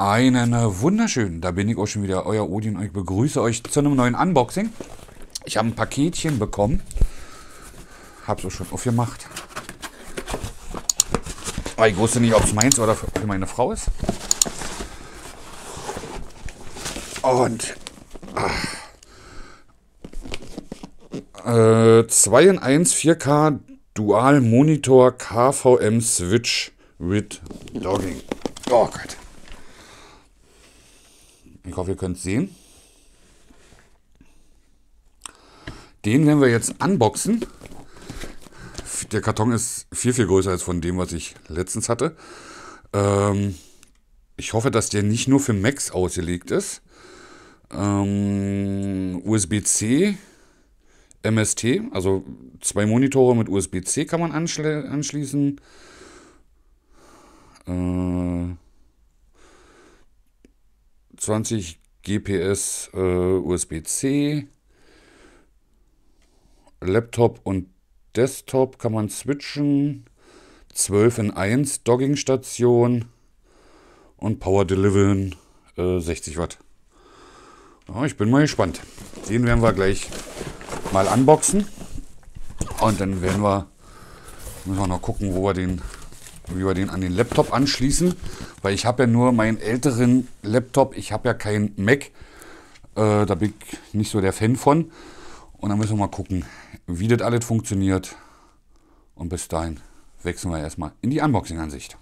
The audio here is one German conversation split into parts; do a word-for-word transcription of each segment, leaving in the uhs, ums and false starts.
Einen wunderschönen, da bin ich auch schon wieder, euer Odin, und ich begrüße euch zu einem neuen Unboxing. Ich habe ein Paketchen bekommen, habe es auch schon aufgemacht. Aber ich wusste nicht, ob es meins oder für meine Frau ist. Und äh, zwei in eins vier K Dual Monitor K V M Switch with Dogging. Oh Gott. Ich hoffe, ihr könnt es sehen. Den werden wir jetzt unboxen. Der Karton ist viel, viel größer als von dem, was ich letztens hatte. Ähm, ich hoffe, dass der nicht nur für Macs ausgelegt ist. Ähm, U S B C, M S T, also zwei Monitore mit U S B C kann man anschli anschließen. Äh, zwanzig G P S äh, U S B C. Laptop und Desktop kann man switchen. zwölf in eins Dockingstation und Power Deliveren äh, sechzig Watt. Ja, ich bin mal gespannt. Den werden wir gleich mal unboxen. Und dann werden wir, müssen wir noch gucken, wo wir den, wie wir den an den Laptop anschließen. Weil ich habe ja nur meinen älteren Laptop. Ich habe ja keinen Mac. Äh, da bin ich nicht so der Fan von. Und dann müssen wir mal gucken, wie das alles funktioniert. Und bis dahin wechseln wir erstmal in die Unboxing-Ansicht.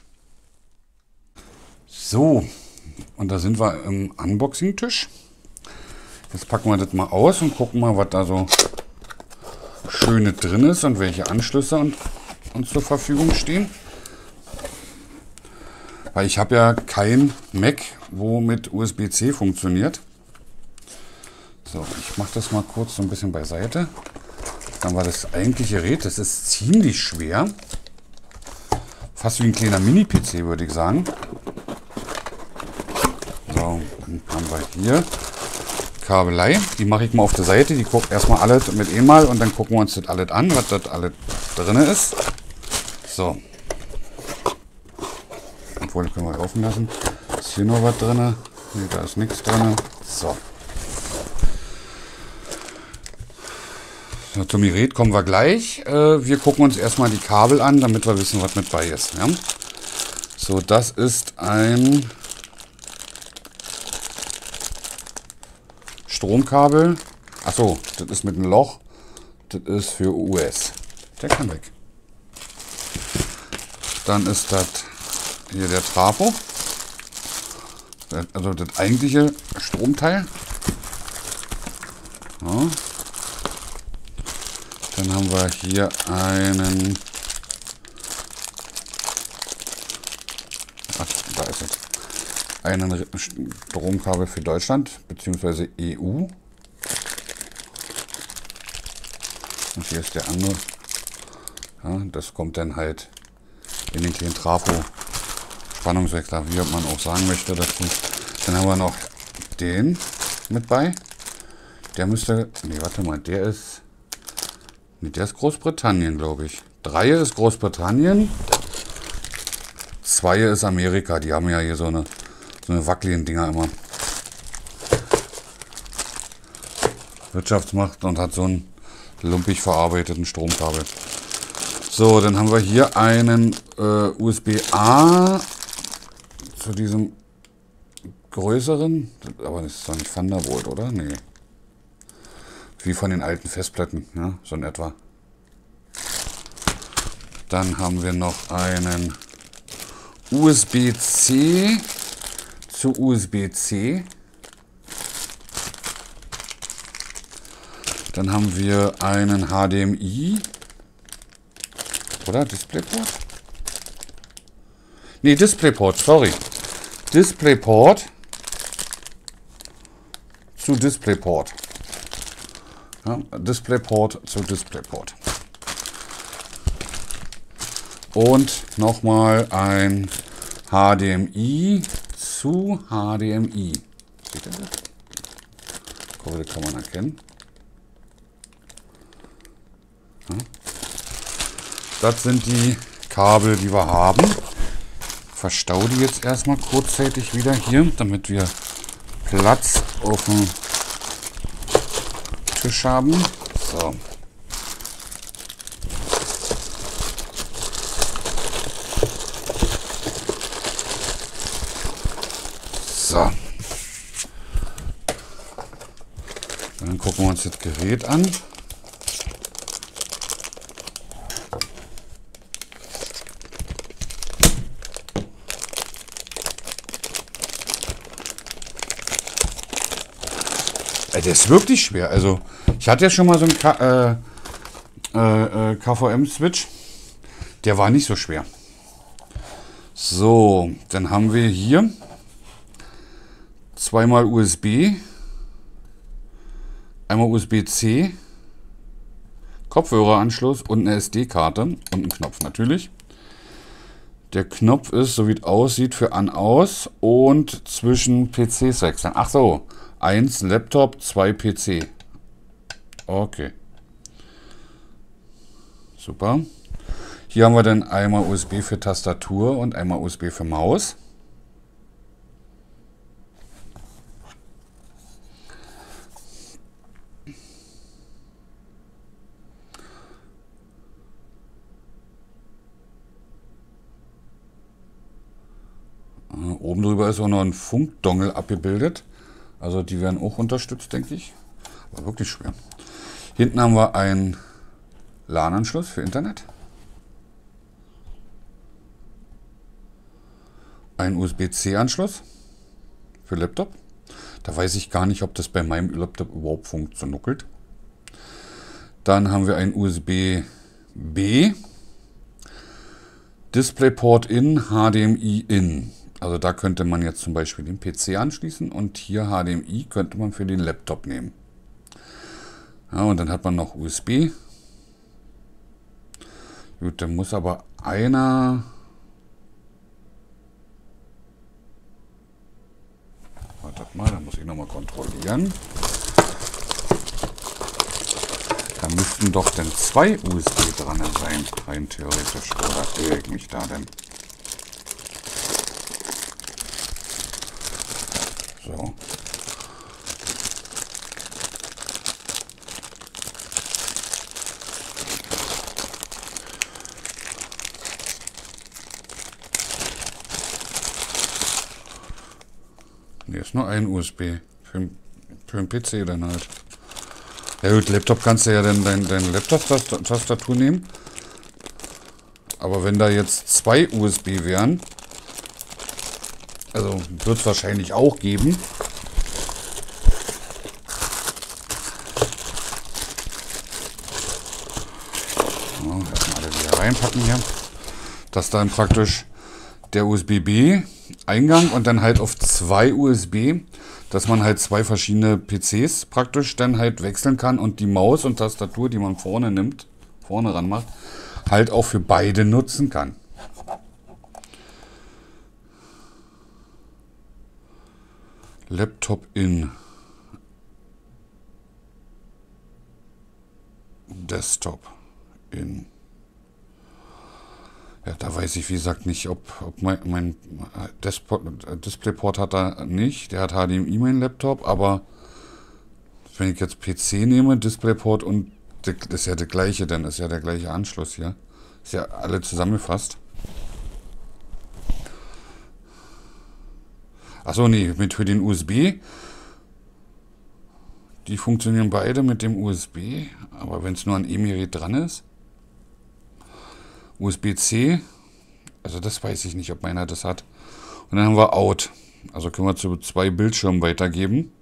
So, und da sind wir im Unboxing-Tisch. Jetzt packen wir das mal aus und gucken mal, was da so Schönes drin ist und welche Anschlüsse uns, uns zur Verfügung stehen. Weil ich habe ja kein Mac, wo mit U S B C funktioniert. So, ich mache das mal kurz so ein bisschen beiseite. Dann war das eigentliche Gerät, das ist ziemlich schwer. Fast wie ein kleiner Mini-P C, würde ich sagen. So, dann haben wir hier Kabelei. Die mache ich mal auf der Seite. Die guckt erstmal alles mit einmal und dann gucken wir uns das alles an, was das alles drin ist. So. Obwohl, können wir laufen lassen. Ist hier noch was drin? Ne, da ist nichts drin. So. So, zum Gerät kommen wir gleich. Äh, wir gucken uns erstmal die Kabel an, damit wir wissen, was mit bei ist. Ja? So, das ist ein Stromkabel. Achso, das ist mit einem Loch. Das ist für U S. Der kann weg. Dann ist das hier der Trafo. Also das eigentliche Stromteil. Ja. Dann haben wir hier einen, ach, da ist es, einen Stromkabel für Deutschland bzw. E U. Und hier ist der andere. Ja, das kommt dann halt in den kleinen Trafo Spannungswechsler, wie man auch sagen möchte dazu. Dann haben wir noch den mit bei. Der müsste, nee, warte mal, der ist Nee, der ist Großbritannien, glaube ich. Drei ist Großbritannien. Zwei ist Amerika. Die haben ja hier so eine, so eine wackeligen Dinger immer. Wirtschaftsmacht und hat so einen lumpig verarbeiteten Stromkabel. So, dann haben wir hier einen äh, U S B A zu diesem größeren. Aber das ist doch nicht Thunderbolt, oder? Nee. Wie von den alten Festplatten, ja, so in etwa. Dann haben wir noch einen U S B C zu U S B C. Dann haben wir einen H D M I. Oder Displayport? Ne, Displayport, sorry. Displayport zu Displayport. Ja, Displayport zu Displayport. Und nochmal ein H D M I zu H D M I. Seht ihr das? Ich hoffe, das kann man erkennen. Ja. Das sind die Kabel, die wir haben verstaue die jetzt erstmal kurzzeitig wieder hier, damit wir Platz auf dem Tisch haben. So. So. Dann gucken wir uns das Gerät an. Der ist wirklich schwer. Also ich hatte ja schon mal so einen K äh, äh, K V M-Switch. Der war nicht so schwer. So, dann haben wir hier zweimal U S B, einmal U S B C, Kopfhöreranschluss und eine S D-Karte und einen Knopf natürlich. Der Knopf ist, so wie es aussieht, für An-Aus und zwischen P Cs wechseln. Ach so. eins Laptop, zwei P C. Okay. Super. Hier haben wir dann einmal U S B für Tastatur und einmal U S B für Maus. Oben drüber ist auch noch ein Funkdongle abgebildet. Also die werden auch unterstützt, denke ich. Aber wirklich schwer. Hinten haben wir einen LAN-Anschluss für Internet. Einen U S B C-Anschluss für Laptop. Da weiß ich gar nicht, ob das bei meinem Laptop überhaupt funktioniert. Dann haben wir einen U S B B. DisplayPort in, H D M I in. Also da könnte man jetzt zum Beispiel den P C anschließen und hier H D M I könnte man für den Laptop nehmen. Ja, und dann hat man noch U S B. Gut, dann muss aber einer... Wartet mal, da muss ich nochmal kontrollieren. Da müssten doch dann zwei U S B dran sein, rein theoretisch. Oder irre ich mich da denn? So. Hier ist nur ein U S B für, für den P C dann halt. Ja gut, Laptop kannst du ja dann deine dein Laptop-Tastatur nehmen. Aber wenn da jetzt zwei U S B wären, also wird es wahrscheinlich auch geben. So, erstmal alle wieder reinpacken hier. Dass dann praktisch der U S B B-Eingang und dann halt auf zwei U S B, dass man halt zwei verschiedene P Cs praktisch dann halt wechseln kann und die Maus und Tastatur, die man vorne nimmt, vorne ran macht, halt auch für beide nutzen kann. Laptop in Desktop in. Ja, da weiß ich wie gesagt nicht, ob, ob mein, mein DisplayPort hat er nicht. Der hat H D M I, mein Laptop, aber wenn ich jetzt P C nehme, DisplayPort und das ist ja der gleiche, dann ist ja der gleiche Anschluss hier. Ist ja alle zusammengefasst. Achso, nee, mit für den U S B. Die funktionieren beide mit dem U S B, aber wenn es nur an E-Gerät dran ist. U S B C, also das weiß ich nicht, ob meiner das hat. Und dann haben wir Out. Also können wir zu zwei Bildschirmen weitergeben.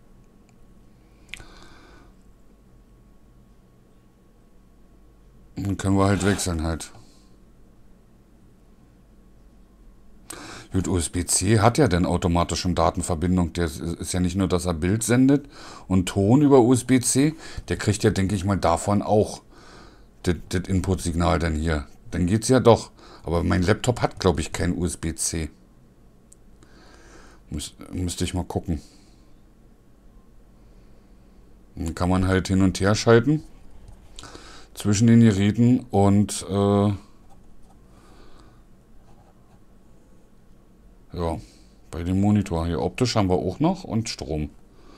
Und dann können wir halt wechseln halt. Gut, U S B C hat ja dann automatisch schon Datenverbindung. Der ist ja nicht nur, dass er Bild sendet und Ton über U S B C. Der kriegt ja, denke ich mal, davon auch das, das Input-Signal dann hier. Dann geht es ja doch. Aber mein Laptop hat, glaube ich, kein U S B C. Müs müsste ich mal gucken. Dann kann man halt hin und her schalten zwischen den Geräten und äh, Ja, bei dem Monitor hier optisch haben wir auch noch und Strom.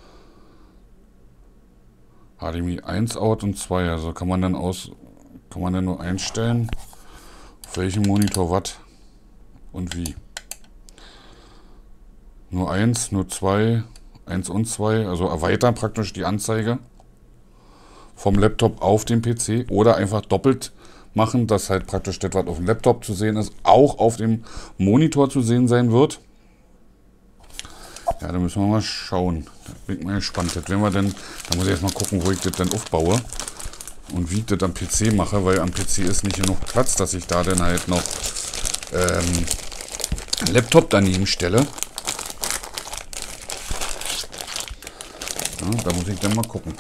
H D M I eins Out und zwei, also kann man dann aus, kann man dann nur einstellen, auf welchem Monitor was und wie. Nur eins, nur zwei, eins und zwei, also erweitern praktisch die Anzeige vom Laptop auf den P C oder einfach doppelt machen, dass halt praktisch das, was auf dem Laptop zu sehen ist, auch auf dem Monitor zu sehen sein wird. Ja, da müssen wir mal schauen. Da bin ich mal gespannt. Das werden wir dann, da muss ich erst mal gucken, wo ich das dann aufbaue und wie ich das am P C mache, weil am P C ist nicht genug Platz, dass ich da dann halt noch ähm, einen Laptop daneben stelle. Ja, da muss ich dann mal gucken.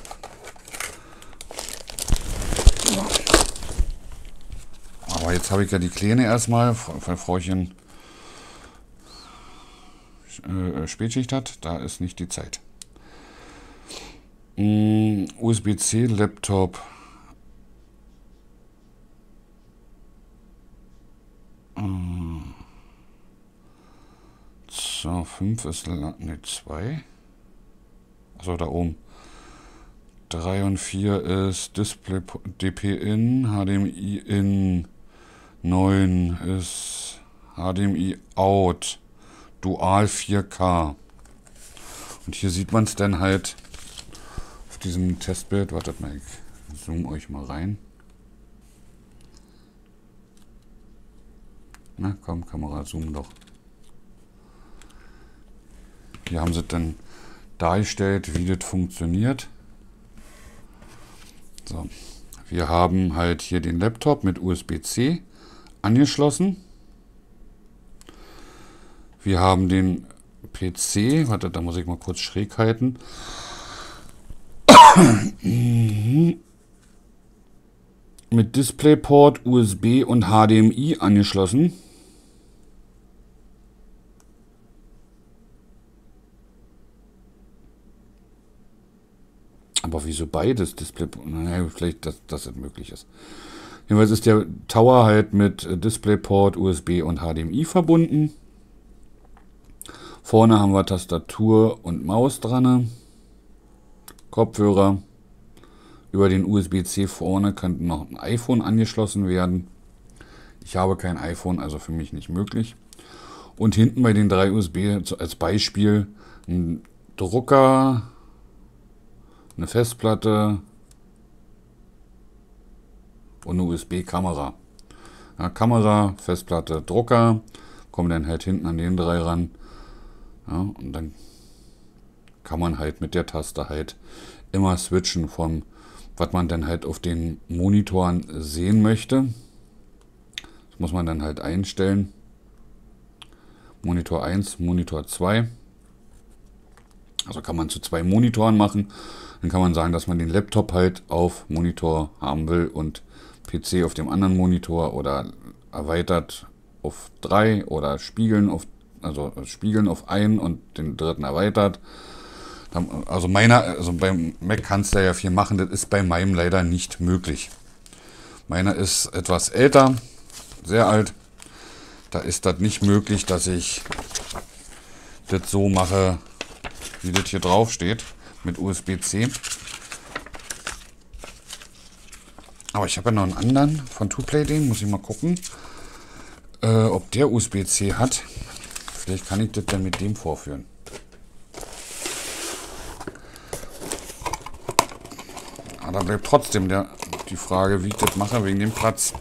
Aber jetzt habe ich ja die Kleine erstmal, weil Frauchen äh, Spätschicht hat. Da ist nicht die Zeit. Mm, U S B-C Laptop. Mm. So, fünf ist, ne, zwei. Achso, da oben. drei und vier ist Display D P in, H D M I in. neun ist H D M I out. Dual vier K. Und hier sieht man es dann halt auf diesem Testbild. Wartet mal, ich zoome euch mal rein. Na komm, Kamera, zoom doch. Hier haben sie dann dargestellt, wie das funktioniert. So, wir haben halt hier den Laptop mit U S B-C angeschlossen. Wir haben den P C, warte, da muss ich mal kurz schräg halten. Mit DisplayPort, U S B und H D M I angeschlossen. Aber wieso beides? DisplayPort? Naja, vielleicht, dass das nicht möglich ist. Jedenfalls ist der Tower halt mit DisplayPort, U S B und H D M I verbunden. Vorne haben wir Tastatur und Maus dran. Kopfhörer. Über den U S B-C vorne könnte noch ein iPhone angeschlossen werden. Ich habe kein iPhone, also für mich nicht möglich. Und hinten bei den drei U S B als Beispiel ein Drucker, eine Festplatte und eine U S B-Kamera. Ja, Kamera, Festplatte, Drucker, kommen dann halt hinten an den drei ran. Ja, und dann kann man halt mit der Taste halt immer switchen von, was man dann halt auf den Monitoren sehen möchte. Das muss man dann halt einstellen. Monitor eins, Monitor zwei. Also kann man zu zwei Monitoren machen. Dann kann man sagen, dass man den Laptop halt auf Monitor haben will und P C auf dem anderen Monitor oder erweitert auf drei oder spiegeln auf, also spiegeln auf einen und den dritten erweitert. Also meiner, also beim Mac kannst du ja viel machen, das ist bei meinem leider nicht möglich. Meiner ist etwas älter, sehr alt. Da ist das nicht möglich, dass ich das so mache, wie das hier drauf steht, mit U S B-C. Aber ich habe ja noch einen anderen von two play, den muss ich mal gucken, äh, ob der U S B-C hat. Vielleicht kann ich das dann mit dem vorführen. Aber da bleibt trotzdem der, die Frage, wie ich das mache, wegen dem Platz.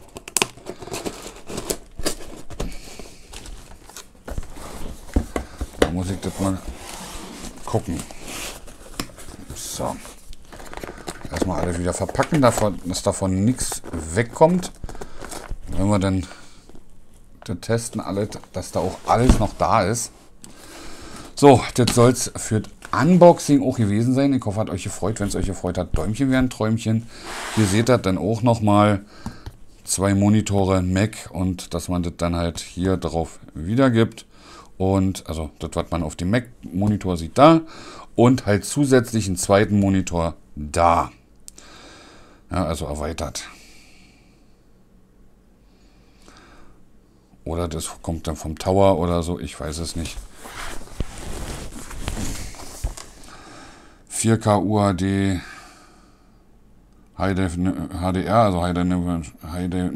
Da muss ich das mal gucken. So. Erstmal alle wieder verpacken, davon, dass davon nichts wegkommt. Wenn wir dann das testen, alle, dass da auch alles noch da ist. So, das soll es für das Unboxing auch gewesen sein. Ich hoffe, hat euch gefreut. Wenn es euch gefreut hat, Däumchen wären Träumchen. Hier seht ihr dann auch nochmal zwei Monitore Mac und dass man das dann halt hier drauf wiedergibt. Und also das, was man auf dem Mac-Monitor sieht, da. Und halt zusätzlich einen zweiten Monitor da. Ja, also erweitert. Oder das kommt dann vom Tower oder so, ich weiß es nicht. vier K U H D High Def H D R, also High Def, High Def,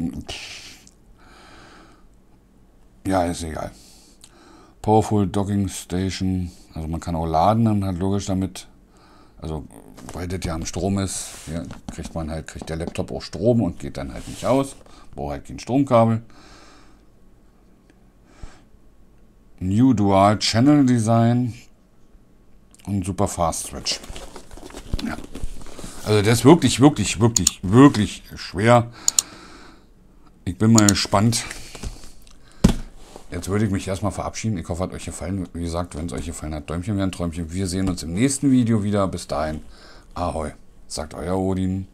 ja, ist egal. Powerful Docking Station, also man kann auch laden und halt logisch damit, also weil das ja am Strom ist, ja, kriegt man halt, kriegt der Laptop auch Strom und geht dann halt nicht aus, braucht halt kein Stromkabel. New Dual Channel Design und super Fast Switch. Ja. Also der ist wirklich, wirklich, wirklich, wirklich schwer. Ich bin mal gespannt. Jetzt würde ich mich erstmal verabschieden. Ich hoffe, hat euch gefallen. Wie gesagt, wenn es euch gefallen hat, Däumchen wäre ein Träumchen. Wir sehen uns im nächsten Video wieder. Bis dahin, Ahoi, sagt euer Odin.